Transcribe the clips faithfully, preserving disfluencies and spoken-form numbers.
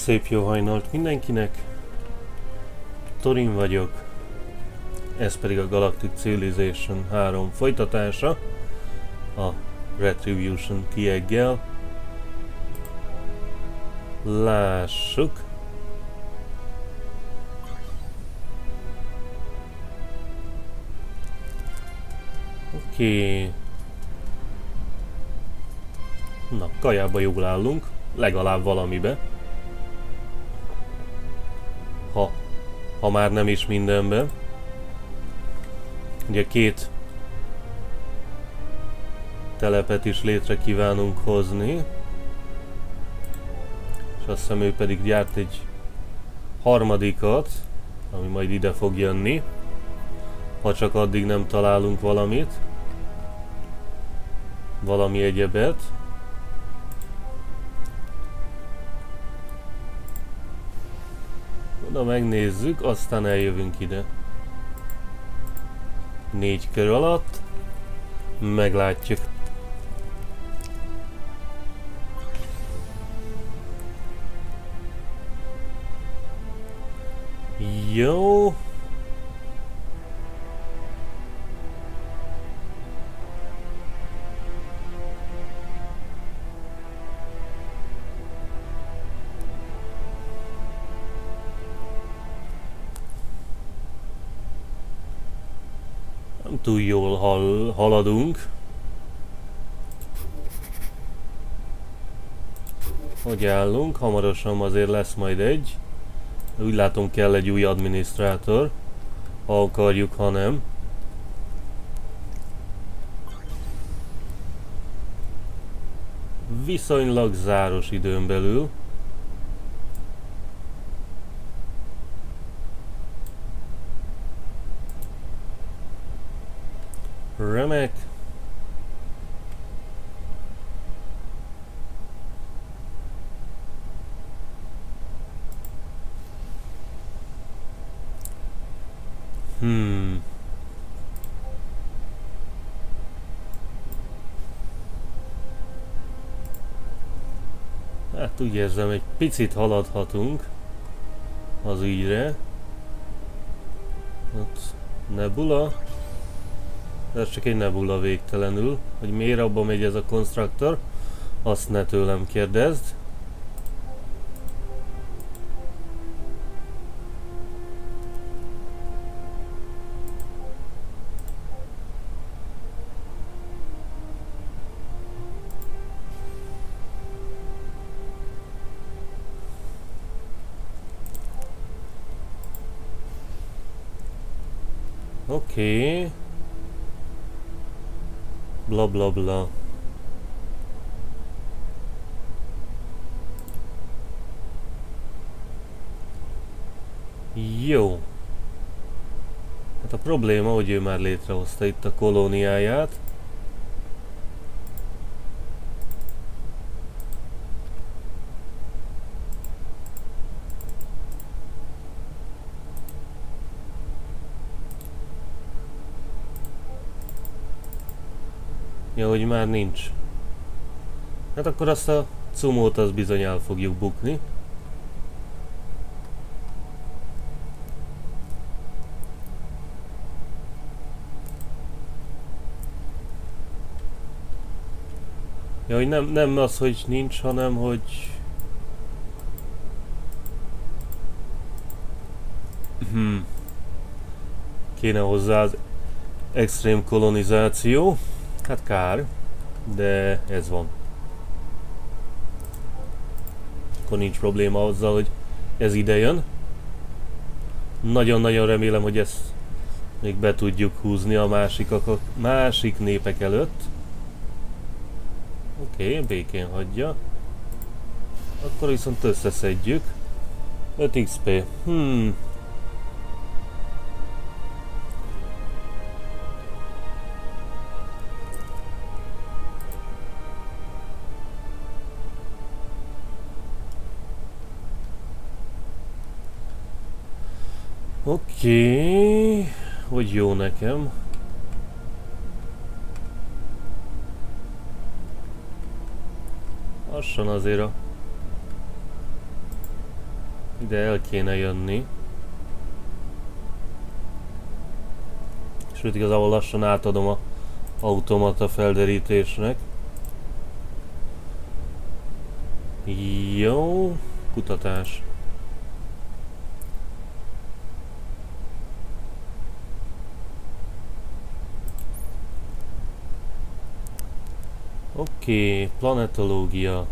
Szép jó hajnalt mindenkinek, Torin vagyok, ez pedig a Galactic Civilization három folytatása, a Retribution kieggel. Lássuk. Oké. Okay. Na, kajába jól állunk, legalább valamibe. Ha, ha már nem is mindenben. Ugye két telepet is létre kívánunk hozni. És azt hiszem ő pedig gyárt egy harmadikat, ami majd ide fog jönni. Ha csak addig nem találunk valamit. Valami egyebet. Oda megnézzük, aztán eljövünk ide. Négy kör alatt. Meglátjuk. Jó. Nem túl jól hal haladunk. Hogy állunk? Hamarosan azért lesz majd egy. Úgy látom, kell egy új adminisztrátor. Ha akarjuk, ha nem. Viszonylag záros időn belül. Remek. Hmm. Hát úgy érzem, egy picit haladhatunk az ügyre. Ott nebula. Ez csak egy nebula végtelenül. Hogy miért abba megy ez a konstruktor, azt ne tőlem kérdezd. Oké. Okay. Bla bla bla. Jó. Hát a probléma, hogy ő már létrehozta itt a kolóniáját. Ja, hogy már nincs. Hát akkor azt a cumót az bizony el fogjuk bukni. Ja, hogy nem, nem az, hogy nincs, hanem hogy... Hmm. Kéne hozzá az extrém kolonizáció. Hát kár, de ez van. Akkor nincs probléma azzal, hogy ez ide jön. Nagyon-nagyon remélem, hogy ezt még be tudjuk húzni a másik, a másik népek előtt. Oké, okay, békén hagyja. Akkor viszont összeszedjük. öt iksz pé. Hmm. Oké, okay. Hogy jó nekem. Lassan azért a Ide el kéne jönni. Sőt, igazából lassan átadom a automata felderítésnek. Jó, kutatás. Oké, okay, planetológia.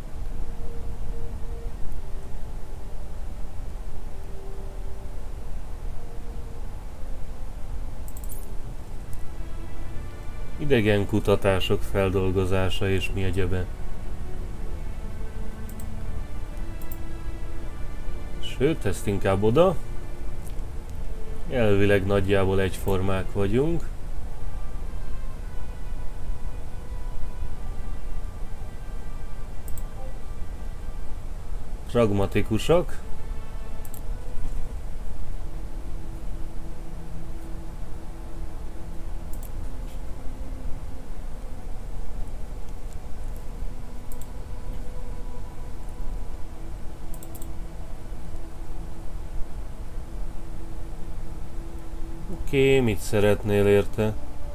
Idegen kutatások feldolgozása és mi egyebe. Sőt, ezt inkább oda. Elvileg nagyjából egyformák vagyunk. Pragmatikusak. Oké, okay, mit szeretnél érte?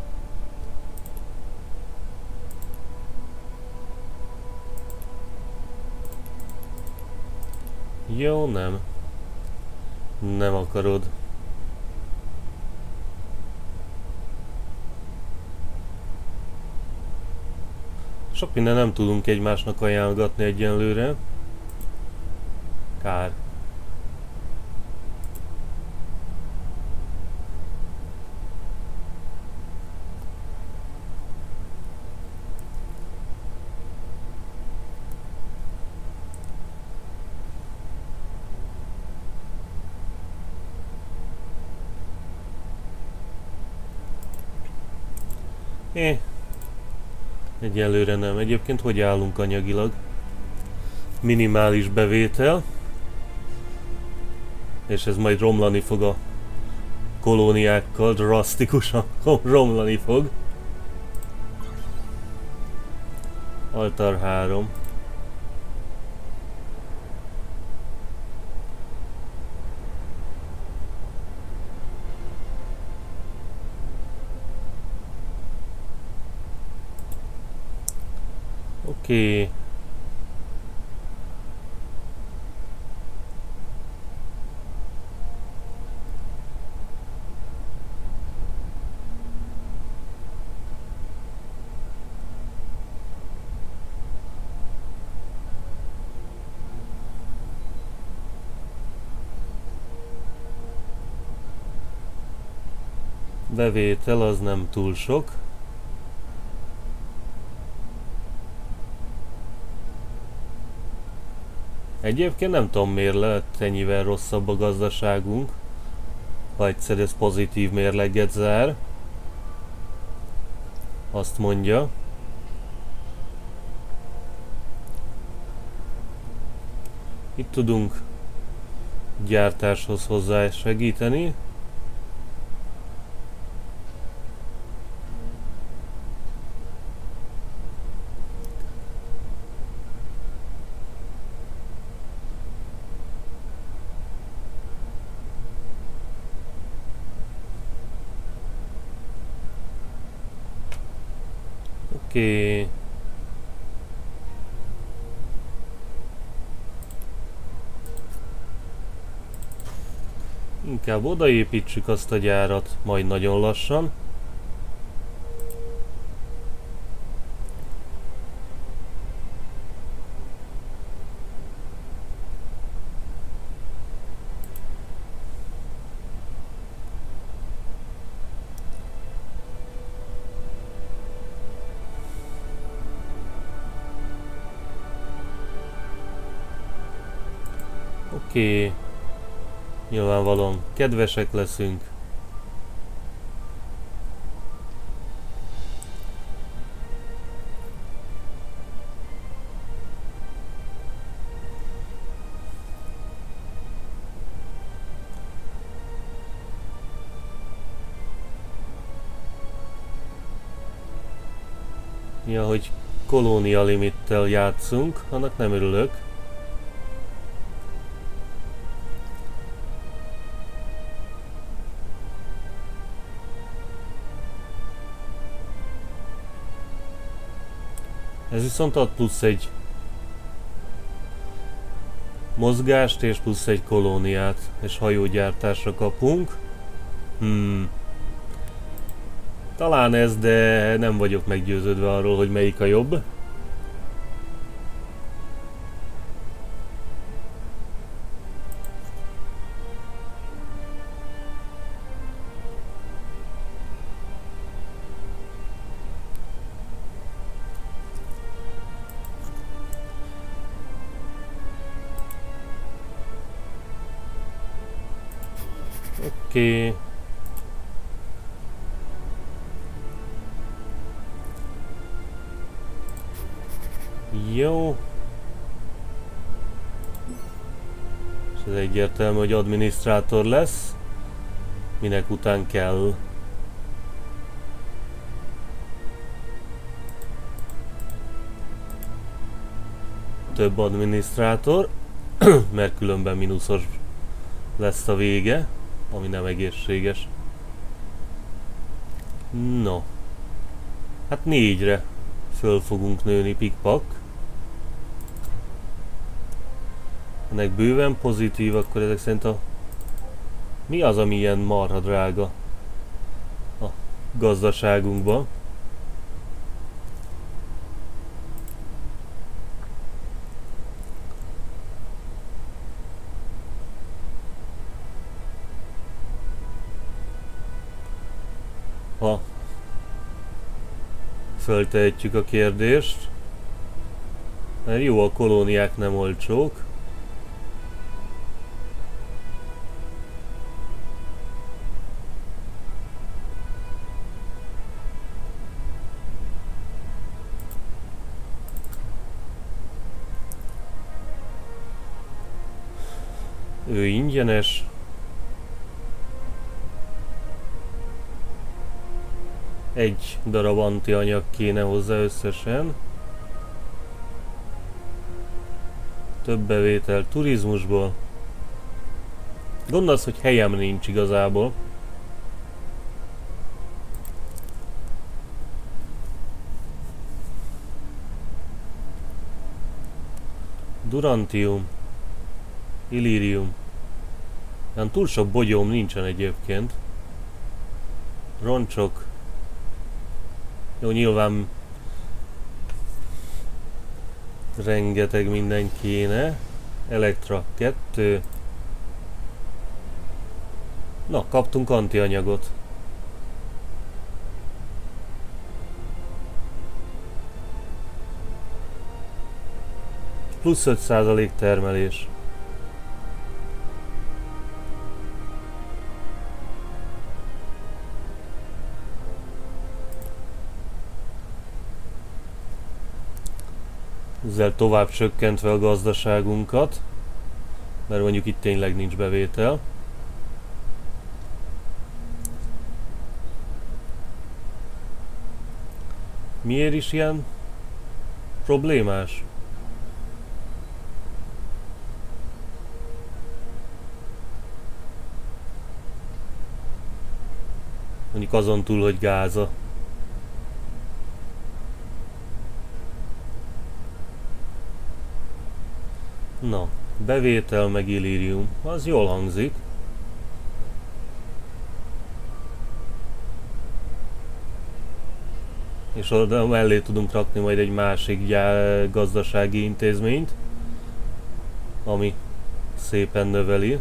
Jó, nem. Nem akarod. Sok minden nem tudunk egymásnak ajánlgatni egyenlőre. Kár. É, egyelőre nem. Egyébként hogy állunk anyagilag? Minimális bevétel. És ez majd romlani fog a kolóniákkal, drasztikusan romlani fog. Altar három. Oké. Okay. Bevétel az nem túl sok. Egyébként nem tudom, miért lett ennyivel rosszabb a gazdaságunk, ha egyszer ez pozitív mérleget zár. Azt mondja. Itt tudunk gyártáshoz hozzá segíteni. Oké. Okay. Inkább odaépítsük azt a gyárat, majd nagyon lassan. Oké, okay. Nyilvánvalóan kedvesek leszünk. Ja, hogy kolónia limittel játszunk, annak nem örülök. Ez viszont ad plusz egy mozgást és plusz egy kolóniát, és hajógyártásra kapunk. Hmm. Talán ez, de nem vagyok meggyőződve arról, hogy melyik a jobb. Oké. Okay. Jó. És ez egyértelmű, hogy adminisztrátor lesz. Minek után kell. Több adminisztrátor, mert különben mínuszos lesz a vége, ami nem egészséges. No. Hát négyre föl fogunk nőni, pikpak. Ennek bőven pozitív, akkor ezek szerint a... Mi az, ami ilyen marha drága a gazdaságunkban? Ha föltehetjük a kérdést, mert jó, a kolóniák nem olcsók. Ő ingyenes. Egy darab antianyag kéne hozzá összesen. Több bevétel turizmusból. Gondolsz, hogy helyem nincs igazából. Durantium. Illírium. Olyan túl sok bogyóm nincsen egyébként. Roncsok. Jó, nyilván rengeteg minden kéne. Elektra kettő. Na, kaptunk antianyagot. Plusz öt százalék termelés. Ezzel tovább csökkentve a gazdaságunkat, mert mondjuk itt tényleg nincs bevétel. Miért is ilyen problémás? Mondjuk azon túl, hogy Gáza. Na, bevétel meg illírium, az jól hangzik. És oda mellé tudunk rakni majd egy másik gyá- gazdasági intézményt, ami szépen növeli.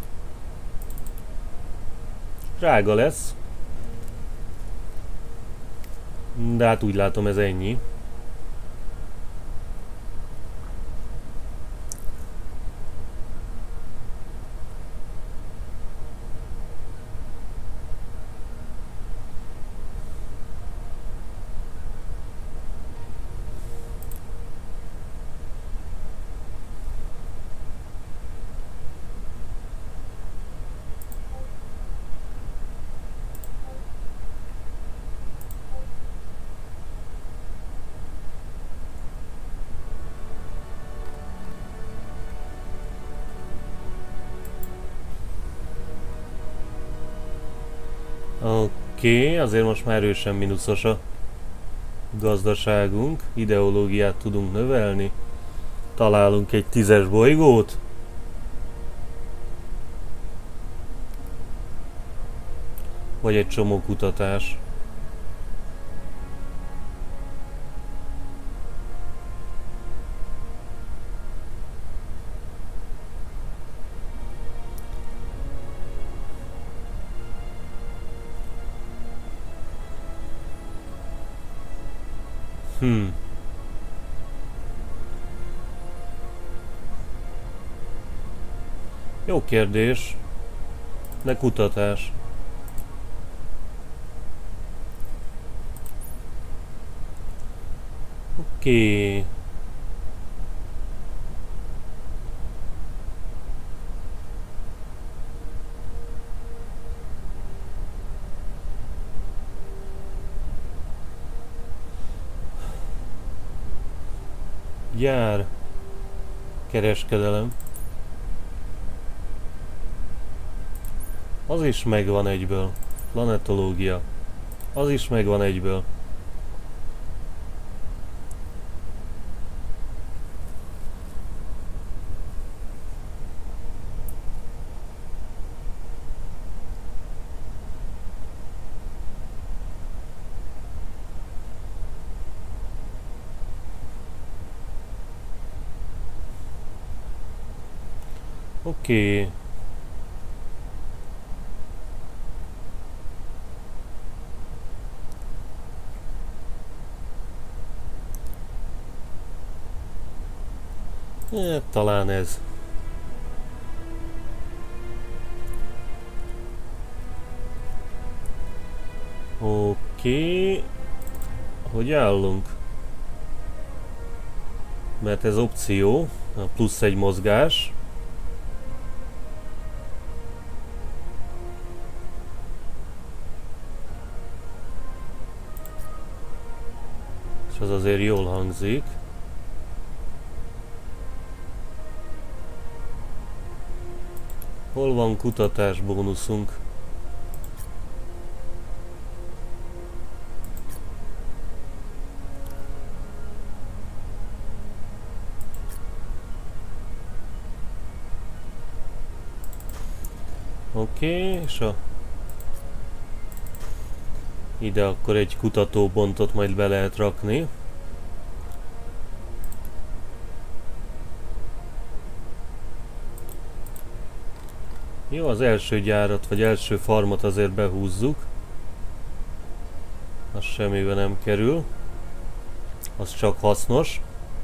Drága lesz. De hát úgy látom, ez ennyi. Oké, okay, azért most már erősen mínuszos a gazdaságunk, ideológiát tudunk növelni. Találunk egy tízes bolygót. Vagy egy csomó kutatás. Hmm. Jó kérdés. De kutatás. Oké. Okay. Gyár. Kereskedelem. Az is megvan egyből. Planetológia. Az is megvan egyből. Oké. Okay. Eh, talán ez. Oké. Okay. Hogy állunk? Mert ez opció, plusz egy mozgás. És az azért jól hangzik. Hol van kutatás bónuszunk? Oké, okay, és a... ide akkor egy kutatópontot majd be lehet rakni. Jó, az első gyárat, vagy első farmot azért behúzzuk. Az semmibe nem kerül. Az csak hasznos.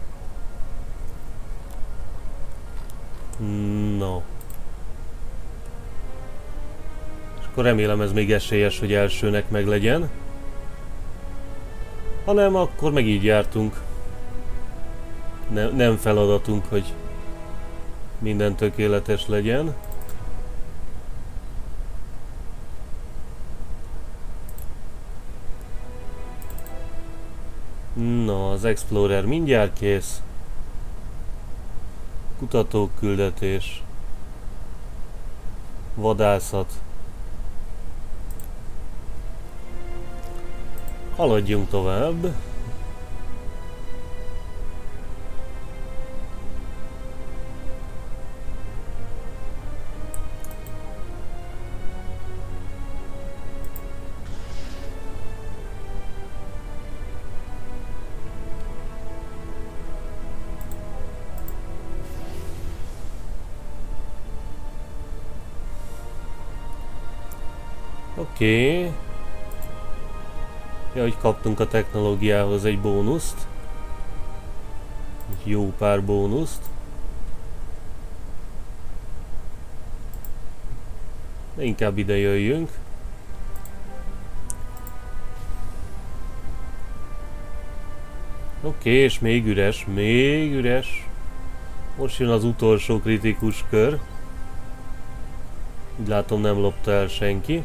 No. És akkor remélem ez még esélyes, hogy elsőnek meg legyen. Ha nem, akkor meg így jártunk. Ne, nem feladatunk, hogy minden tökéletes legyen. Na, az Explorer mindjárt kész. Kutatóküldetés. Vadászat. Haladjunk tovább. Oké. Okay. Ja, hogy kaptunk a technológiához egy bónuszt. Egy jó pár bónuszt. De inkább ide jöjjünk. Oké, okay, és még üres, még üres. Most jön az utolsó kritikus kör. Így látom, nem lopta el senki.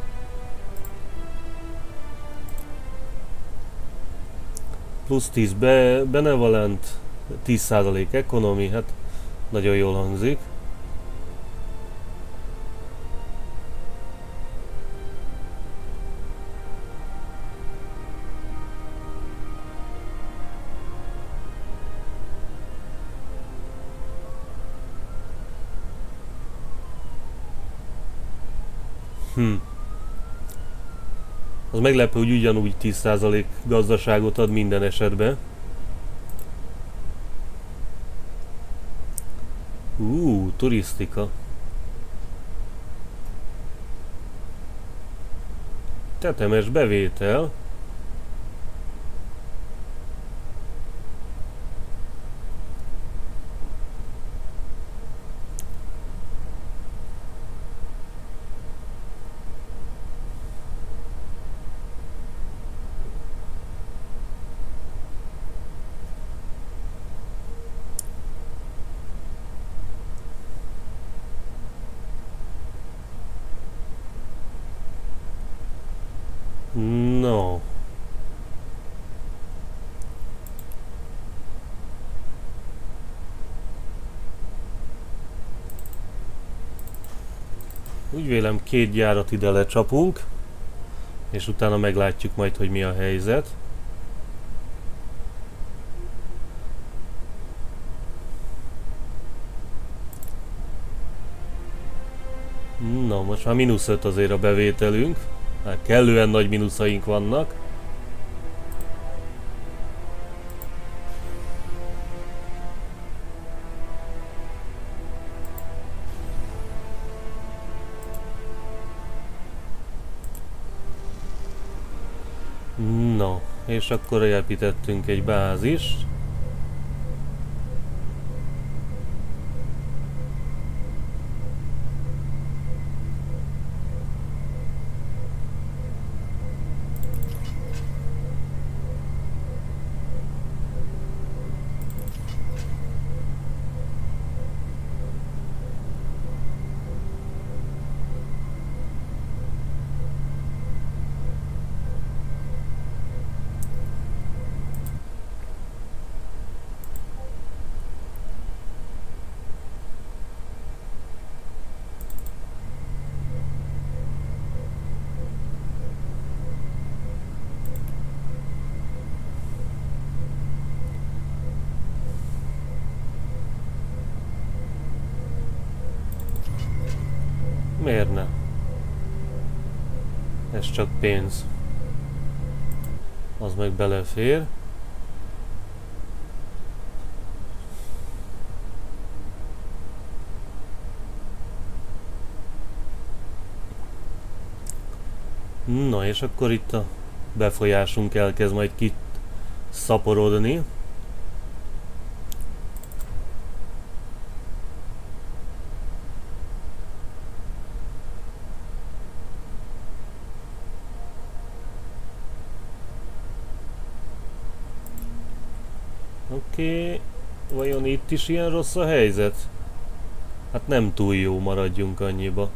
Plusz tíz be, benevolent, tíz százalék ekonomi, hát nagyon jól hangzik. Hm. Az meglepő, hogy ugyanúgy tíz százalék gazdaságot ad minden esetben. Ú, turisztika. Tetemes bevétel. No. Úgy vélem, két gyárat ide lecsapunk, és utána meglátjuk majd, hogy mi a helyzet. Na, most már mínusz öt azért a bevételünk. Hát kellően nagy mínuszaink vannak. No, és akkor építettünk egy bázist. Miért ne? Ez csak pénz. Az meg belefér. Na, és akkor itt a befolyásunk elkezd majd kit szaporodni. Oké, okay. Vajon itt is ilyen rossz a helyzet? Hát nem túl jó, maradjunk annyiba.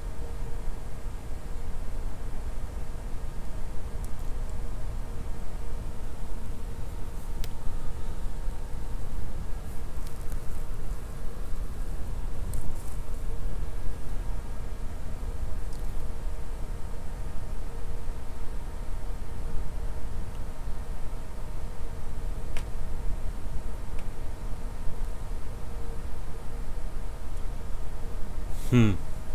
Hm.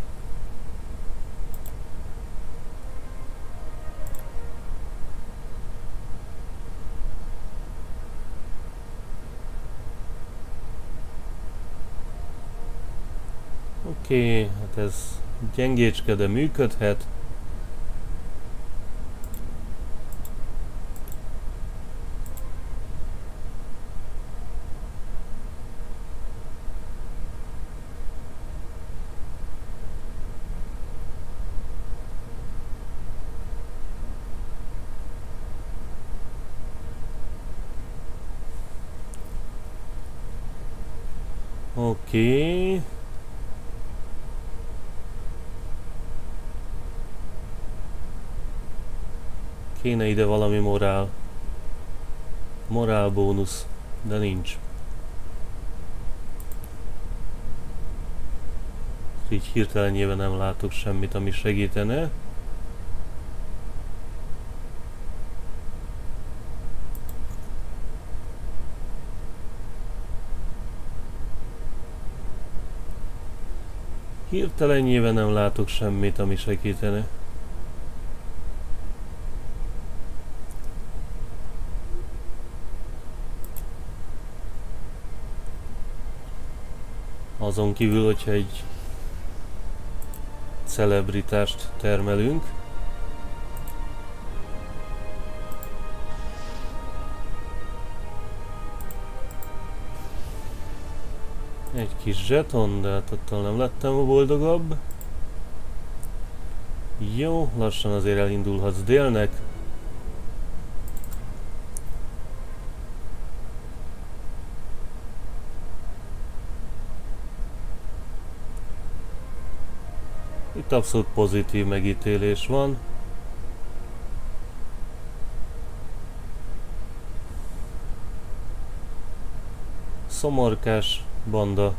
Oké, okay, hát ez gyengécske, de működhet. Oké. Okay. Kéne ide valami morál. Morál bónusz, de nincs. Így hirtelenjében nem látok semmit, ami segítene. Hirtelenjében nem látok semmit, ami segítene. Azon kívül, hogyha egy celebritást termelünk. Egy kis zseton, de hát attól nem lettem a boldogabb. Jó, lassan azért elindulhatsz délnek. Itt abszolút pozitív megítélés van. Szomorkás banda.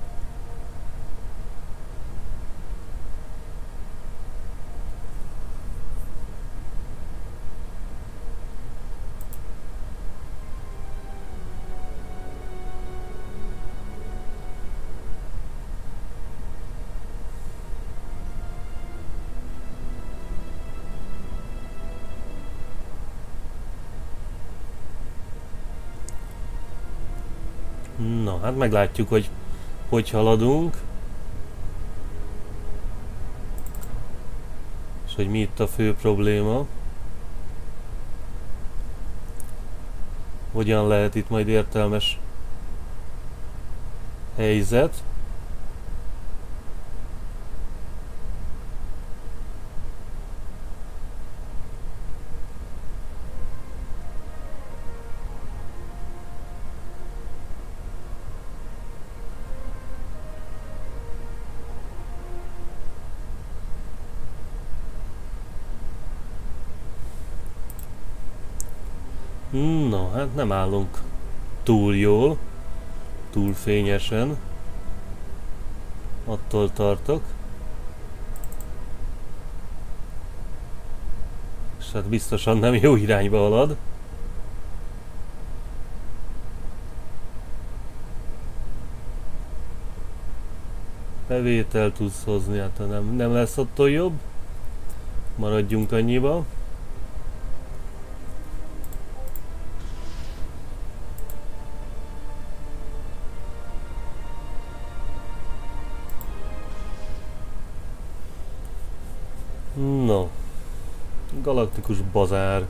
Na, hát meglátjuk, hogy hogy haladunk. És hogy mi itt a fő probléma. Hogyan lehet itt majd értelmes helyzet. No, hát nem állunk túl jól, túl fényesen. Attól tartok. És hát biztosan nem jó irányba halad. Bevételt tudsz hozni, hát nem, nem lesz attól jobb. Maradjunk annyiba. No, galaktikus bazár.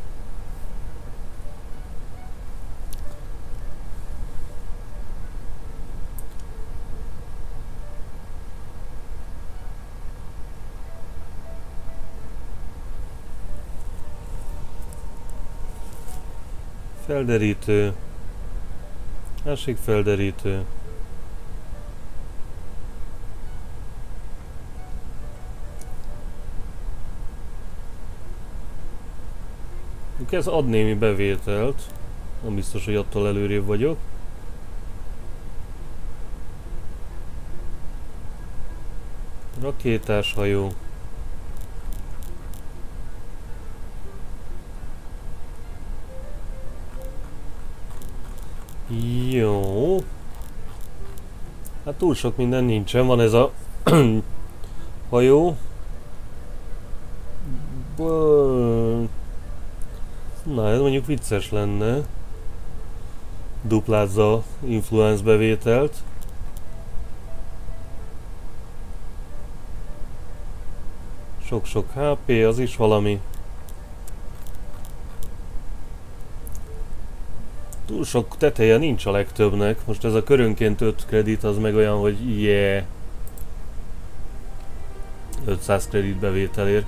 Felderítő. Másik felderítő. Ez ad némi bevételt, nem biztos, hogy attól előrébb vagyok. Rakétás hajó. Jó. Hát túl sok minden nincsen, van ez a hajó. Bö Na, ez mondjuk vicces lenne. Duplázza influence bevételt. Sok-sok há pé, az is valami. Túl sok teteje nincs a legtöbbnek. Most ez a körönként öt kredit, az meg olyan, hogy yeah. ötszáz kredit bevételért.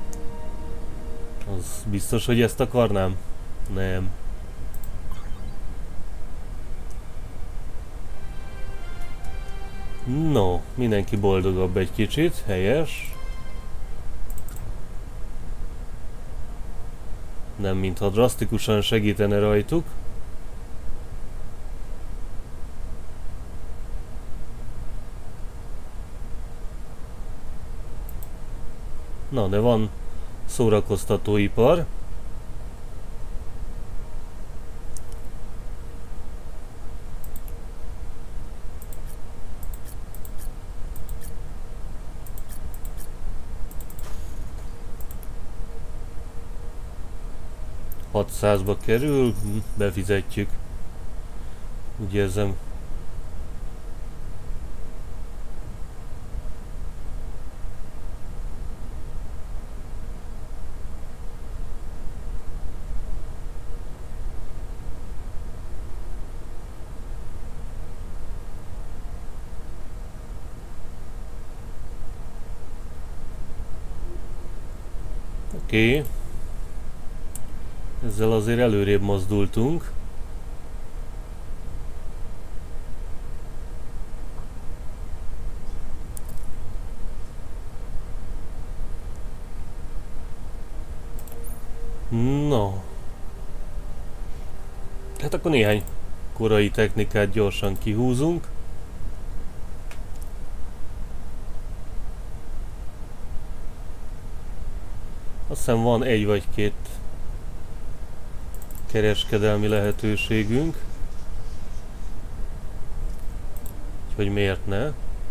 Az biztos, hogy ezt akarnám? Nem. No, mindenki boldogabb egy kicsit, helyes. Nem mintha drasztikusan segítene rajtuk. Na, de van szórakoztatóipar. hatszázba kerül, befizetjük. Úgy érzem. Oké. Okay. Ezzel azért előrébb mozdultunk. No. Hát akkor néhány korai technikát gyorsan kihúzunk. Azt hiszem van egy vagy két kereskedelmi lehetőségünk. Úgyhogy miért ne?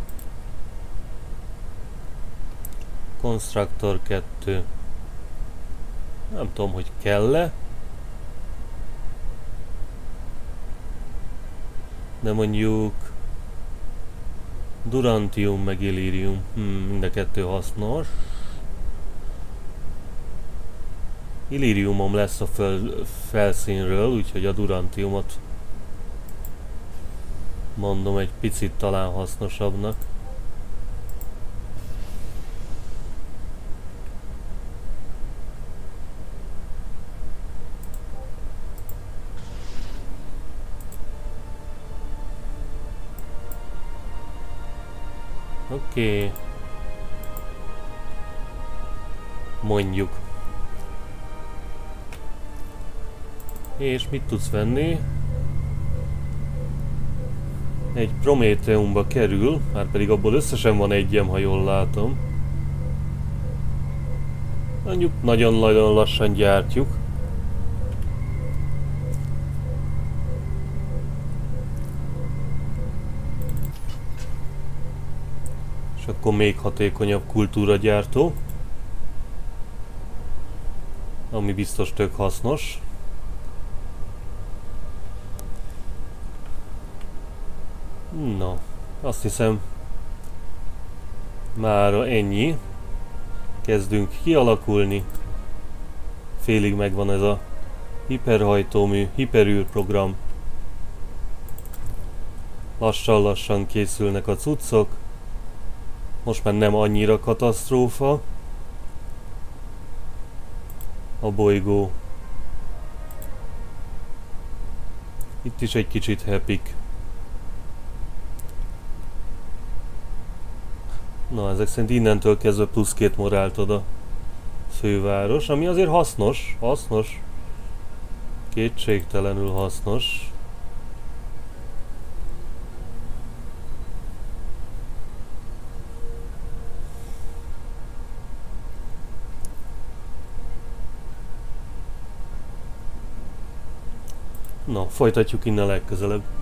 Constructor kettő. Nem tudom, hogy kell-e. De mondjuk Durantium meg Illirium. Hmm, mind a kettő hasznos. Illiriumom lesz a föl, felszínről, úgyhogy a Durantiumot mondom egy picit talán hasznosabbnak. Oké. Okay. Mondjuk. És mit tudsz venni? Egy Prometheumba kerül, már pedig abból összesen van egyem, ha jól látom. Mondjuk nagyon-nagyon lassan gyártjuk. És akkor még hatékonyabb kultúragyártó. Ami biztos tök hasznos. No, azt hiszem mára ennyi. Kezdünk kialakulni. Félig megvan ez a hiperhajtómű, hiperűrprogram. Lassan-lassan készülnek a cuccok. Most már nem annyira katasztrófa a bolygó. Itt is egy kicsit hepik. Na, ezek szerint innentől kezdve plusz két morált ad a főváros, ami azért hasznos, hasznos. Kétségtelenül hasznos. Na, folytatjuk innen legközelebb.